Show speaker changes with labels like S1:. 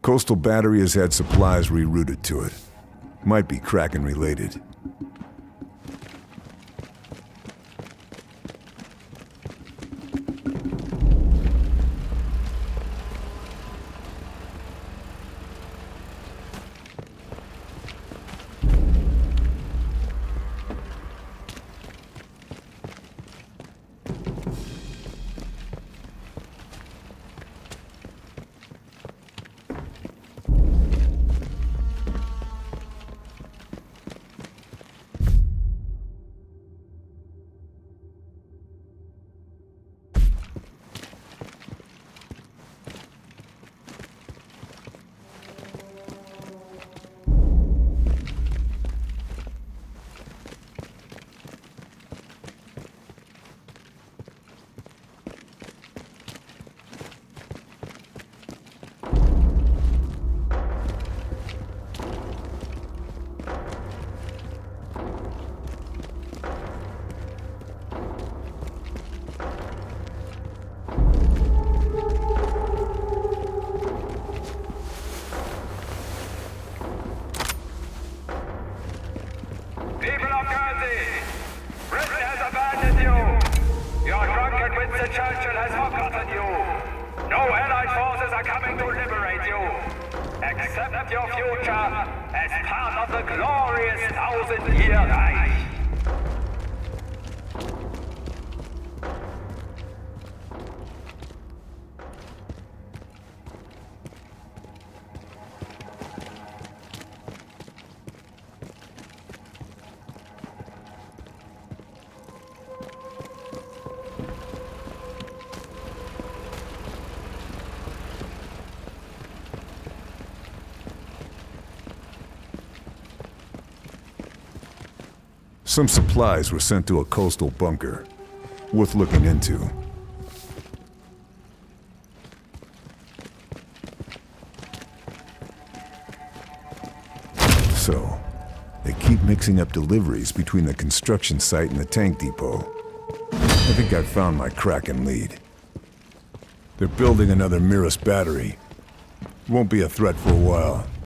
S1: Coastal Battery has had supplies rerouted to it. Might be Kraken related.
S2: People of Guernsey, Britain has abandoned you. Your drunken Winston Churchill has forgotten you. No Allied forces are coming to liberate you. Accept your future as part of the glorious 1,000-year Reich.
S1: Some supplies were sent to a coastal bunker. Worth looking into. So, they keep mixing up deliveries between the construction site and the tank depot. I think I've found my Kraken lead. They're building another Mirror's battery. Won't be a threat for a while.